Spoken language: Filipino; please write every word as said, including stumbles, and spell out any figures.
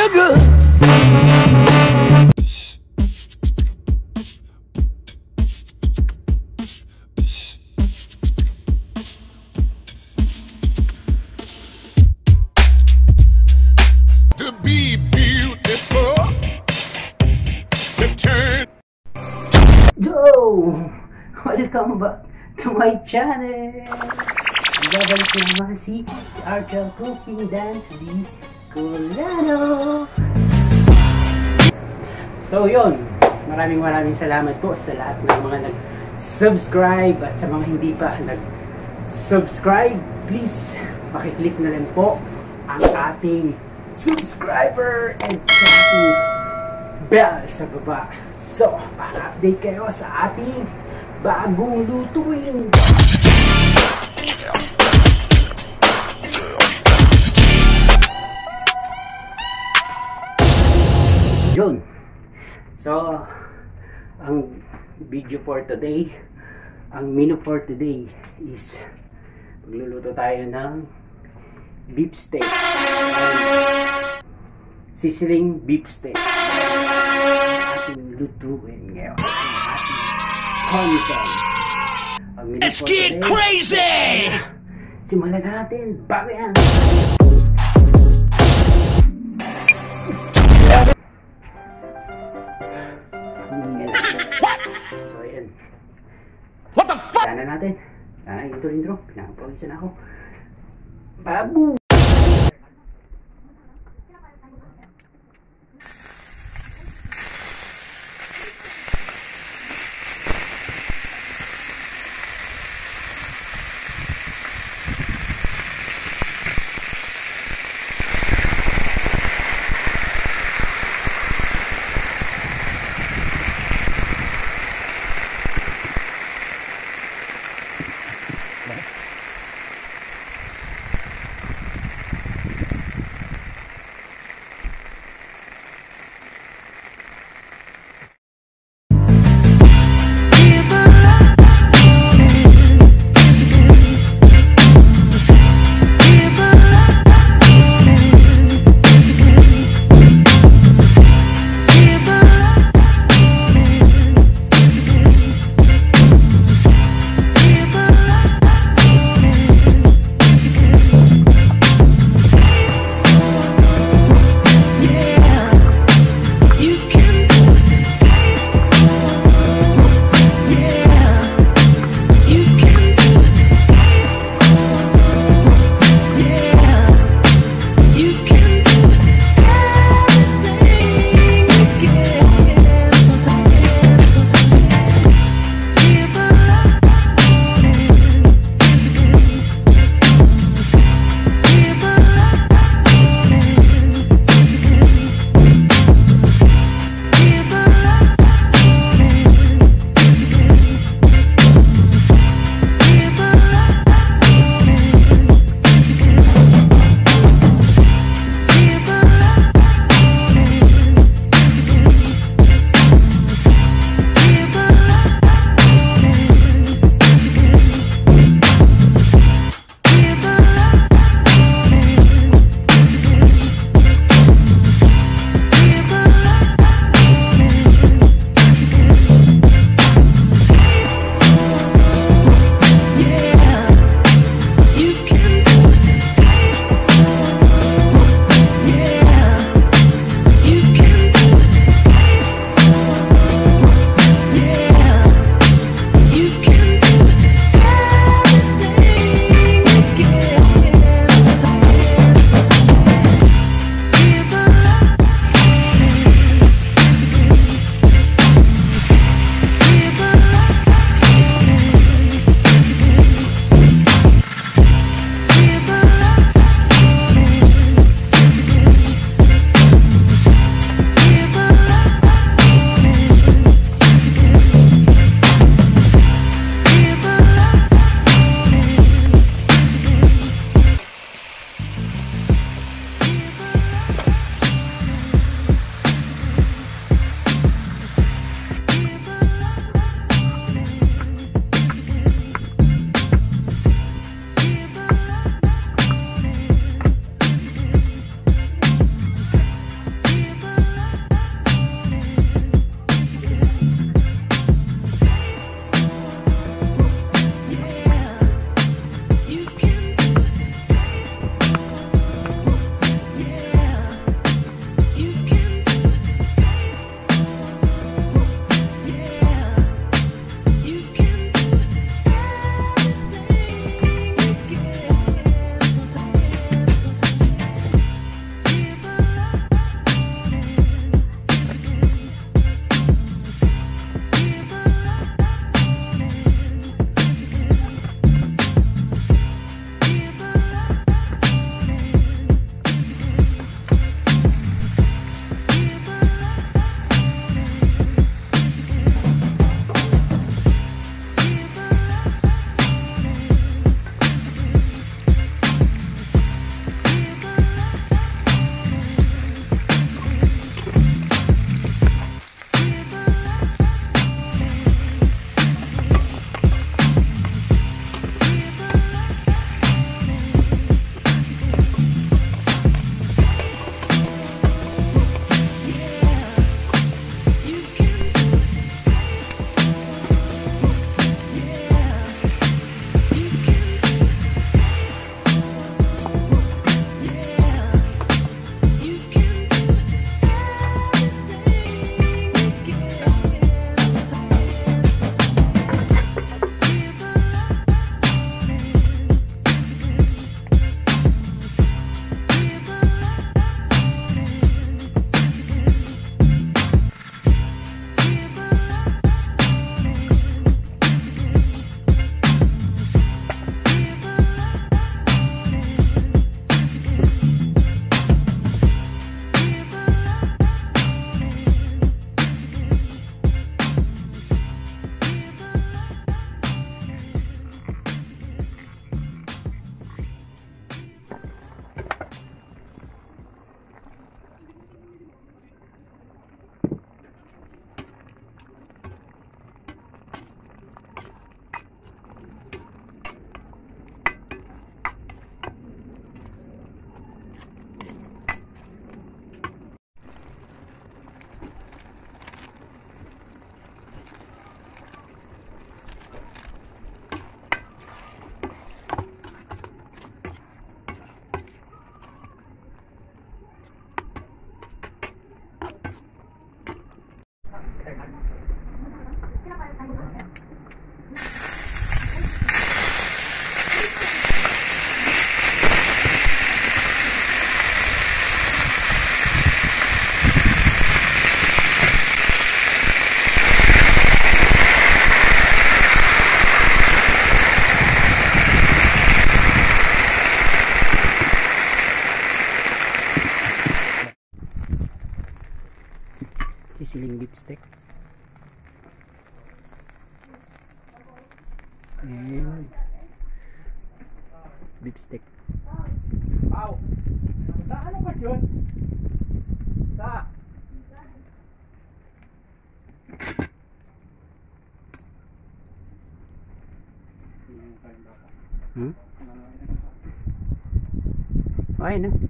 good. To be beautiful, to turn. Yo! Welcome back to my channel! Babalik na naman si Archel Cooking Dance di Colano. So yun, maraming maraming salamat po sa lahat ng mga nag-subscribe at sa mga hindi pa nag-subscribe. Please, pakiclick na lang po ang ating subscriber and sa ating bell sa baba. So, para update kayo sa ating bagong lutuin. Yun. So, ang video for today, ang menu for today is magluluto tayo ng beef steak. Sizzling beef steak. Ating lutuin ngayon. Content. Let's get crazy! Simulan na natin. Bago yan. What? So, ayan. What the fuck? Sana natin. Ah, intro-intro. Pinakapawisan ako. Babu! siling beef steak. And beef steak. Wow! Ta, ano ba yun? Ta! Hmm? Ay na.